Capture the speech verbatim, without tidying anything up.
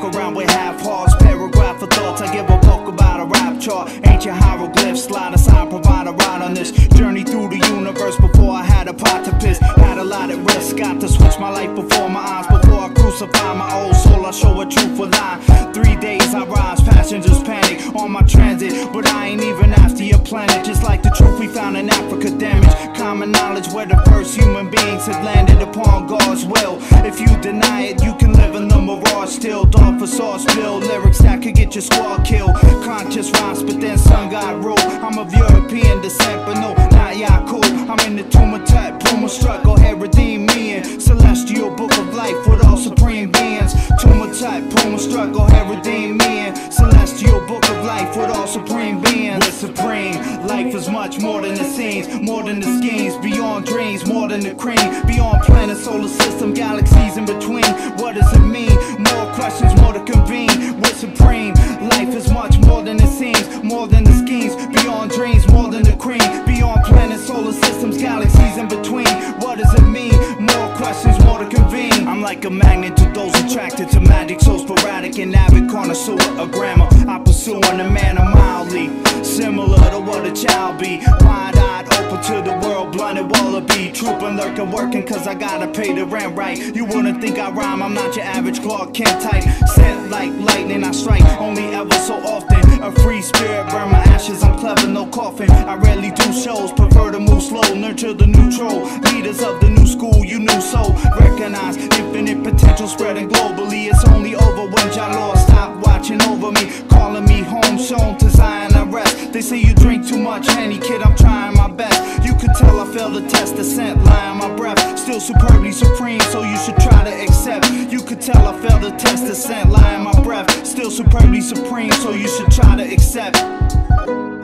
walk around with half hearts, paragraph of thoughts. I give a fuck about a rap chart. Ancient hieroglyphs, slide aside, provide a ride on this journey through the universe. Before I had a pot to piss, had a lot at risk. Got to switch my life before my eyes. Before I crucify my old soul, I show a truthful lie. Three days I rise, passengers panic on my transit, but I ain't even after your planet. Just like the truth we found in Africa, damage common knowledge where the first human beings had landed upon God's will. If you deny it, you can live in the mirage still. Dawn for sauce, spill lyrics that could get your squad killed. Conscious rhymes, but then sun god rule. I'm of European descent, but no, not Yaku. I'm in the tomb of Tut, Puma struck, go ahead, redeem me in celestial book of life with all supreme beings. Tomb of Tut, Puma struck, go ahead, redeem me in celestial book of life with all supreme beings. We're supreme, life is much more than it seems, more than the schemes, beyond dreams, more than the cream, beyond planet, solar system, galaxies in between. What does it mean? More questions, more to convene. We're supreme, life is much more than it seems, more than the schemes, beyond dreams, more than the cream, beyond planets, solar systems, galaxies in between. What does it mean? More questions, more to convene. I'm like a magnet to those attracted to magic, so sporadic and avid connoisseur of grammar. I pursue in a manner mildly similar to what a child be, wide-eyed, open to the world, blinded wallaby, trooping, lurking, working, cause I gotta pay the rent right. You wouldn't think I rhyme, I'm not your average Clark Kent type. Sent like lightning, I strike only ever so often. A free spirit, burn my ashes, I'm clever, no coffin. I rarely do shows, prefer to move slow, nurture the neutral leaders of the new school, you knew so. Recognize infinite potential spreading globally. It's only over when Jah Lord stop watching over me, calling me home, shown to Zion I rest. They say you drink too much Henny, kid, I'm trying my best. You could tell I failed the test, the scent, lie on my breath. Still superbly supreme, so you should try to accept. You could tell I failed the test, the scent, lie on my breath. Still superbly supreme, so you should try to accept.